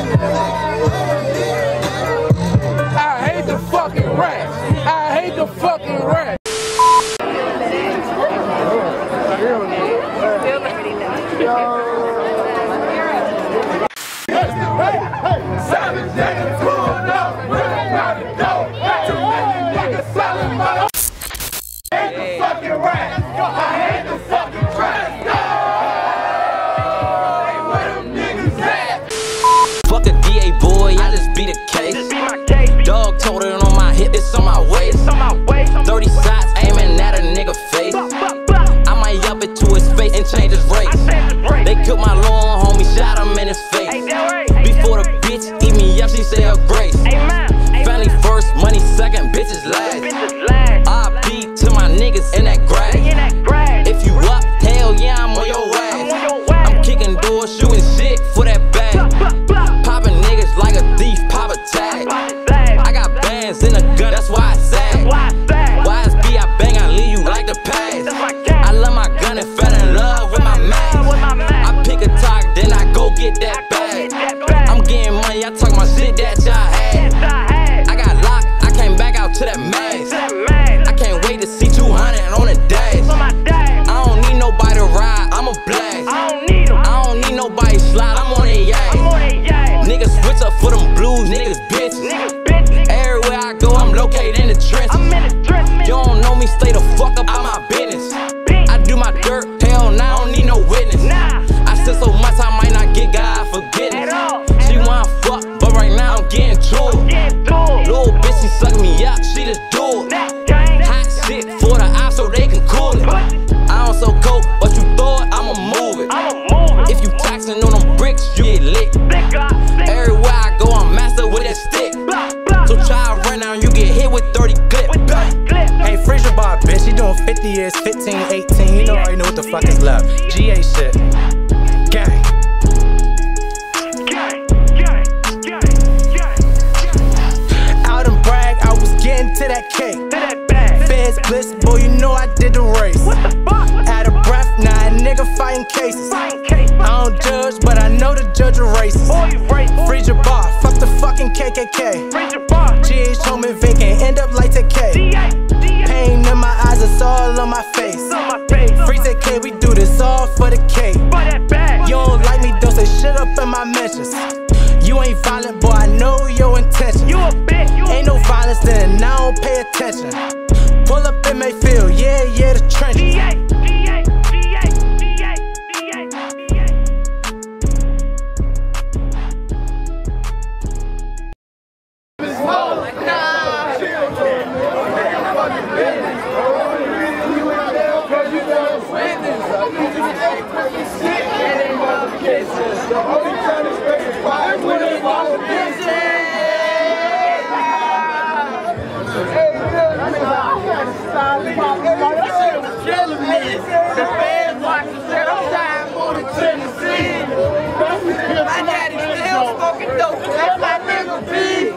I hate the fucking rats. I hate the fucking rats. Fuck a DA boy, I just beat a case. Dog told it on my hip, it's on my waist. 30 shots aiming at a nigga face. I might up it to his face and change his race. They killed my little homie, shot him in his face. Before the bitch eat me up, she say her grace. Family first, money second, bitches last. RP to my niggas in that grass. If you up, hell yeah, I'm on your ass. I'm kicking doors, shooting shit for that bag. Popping niggas like a thief, pop a tag. I got bands in a gun, that's why I sag. YSB, I bang, I leave you like the past. I love my gun and fell in love with my mask. I pick a target, then I go get that bag. I'm getting money, I talk my shit that y'all had. I got locked, I came back out to that mask. I can't wait to see 200 on the dash. I don't need nobody to ride, I'm a blast. I don't need nobody slide, I'm on the ass. Niggas switch up for them blues, niggas bitches. Everywhere I go, I'm located in the trenches. You don't know me, stay the fuck up out my business. I do my dirt, hell nah, I don't need no witness. I said so much I might not get God forgiveness. She wanna fuck, but right now I'm getting to it. Little bitch, she suck me up, she just do it. Hot shit for the ops so they can cool it. I don't so coke, but you throw it, I'ma move it. If you taxing on them bricks, you get lit. Everywhere I go, I'm master with that stick. So try to run down, you get hit with 30 clips. Hey, Frazier Bar, bitch, you doing 50 years, 15, 18, you already know what the fuck is left. GA shit. Gang. Out and brag, I was getting to that cake. Feds bliss, boy, you know I did the race. Out of breath, now a nigga fighting cases. I don't judge, but I know the judge are racist. Frazier Bar, fuck the fucking KKK. GH home and vacant, end up like TK. Pain in my eyes, it's all on my face. Freeze that K, we do this all for the K. You don't like me, don't say shit up in my mentions. You ain't violent, boy, I know your intention. Ain't no violence, then I don't pay attention. Pull up in Mayfield, yeah, yeah, the trenches. My daddy still smoking dope. That's my nigga B.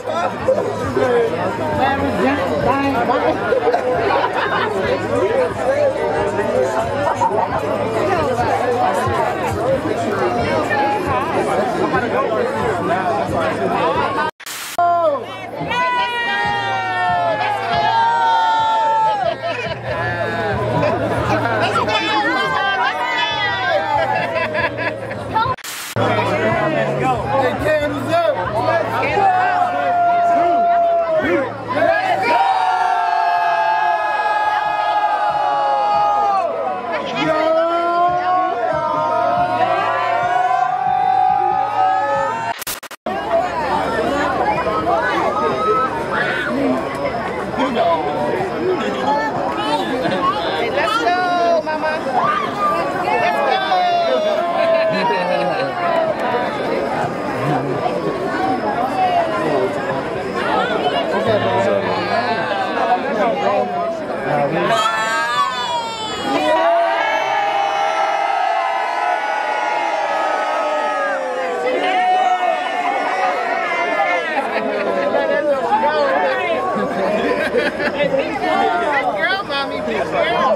Girl, mommy, big girl.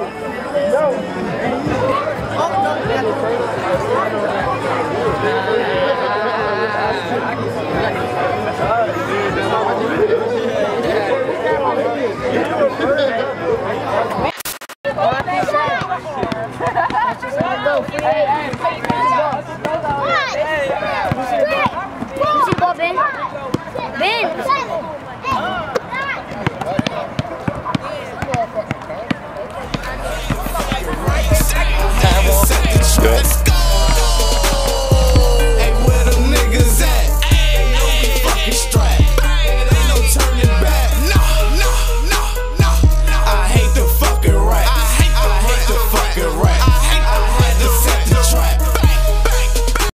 Oh, no. Hey,